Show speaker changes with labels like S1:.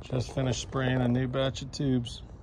S1: Just finished spraying a new batch of tubes.